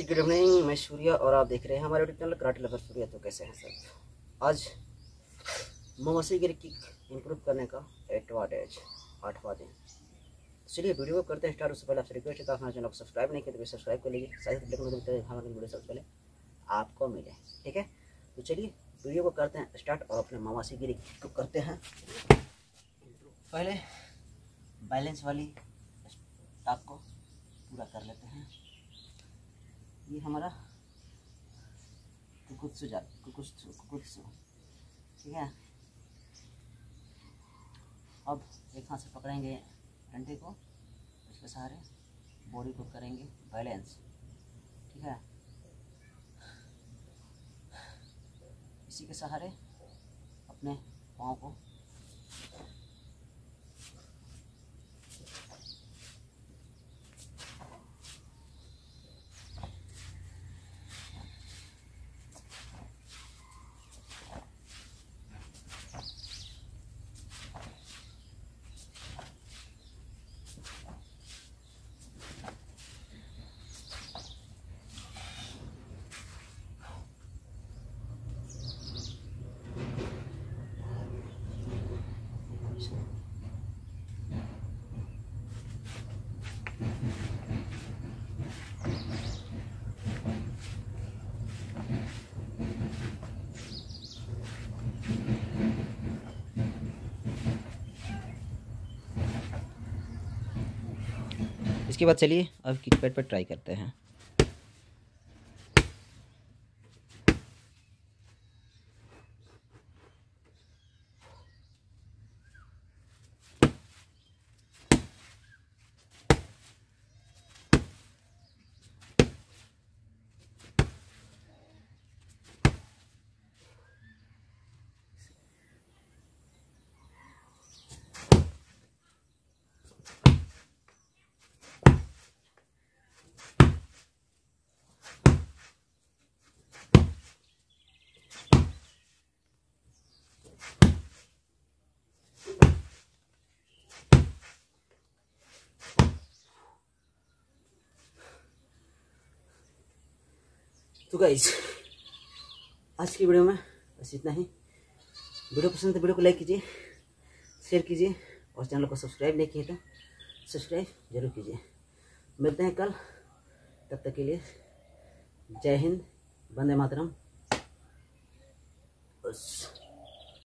Good evening, मैं सूर्या और आप देख रहे हैं हमारे YouTube channel karate lover Surya. तो कैसे हैं सब? आज मवासी गिर की इम्प्रूव करने का 8वां दिन। चलिए वीडियो को करते हैं स्टार्ट। उससे पहले आपसे रिक्वेस्ट है कि आप हमारे चैनल को सब्सक्राइब नहीं किया तो सब्सक्राइब कर लीजिए, साथ ही हमारे वीडियो सबसे पहले आपको मिले। ठीक है, तो चलिए वीडियो को करते हैं स्टार्ट और अपने मवासी गिरी को करते हैं। पहले बैलेंस वाली टाक को पूरा कर लेते हैं। ये हमारा कुकुत्सु, ठीक है। अब एक हाथ से पकड़ेंगे डंडे को, इसके सहारे बॉडी को करेंगे बैलेंस, ठीक है। इसी के सहारे अपने पाँव को इसके बाद चलिए अब किक पैड पर ट्राई करते हैं। तो गाइस आज की वीडियो में बस इतना ही। वीडियो पसंद है तो वीडियो को लाइक कीजिए, शेयर कीजिए और चैनल को सब्सक्राइब नहीं किए तो सब्सक्राइब जरूर कीजिए। मिलते हैं कल, तब तक के लिए जय हिंद, वंदे मातरम। बस।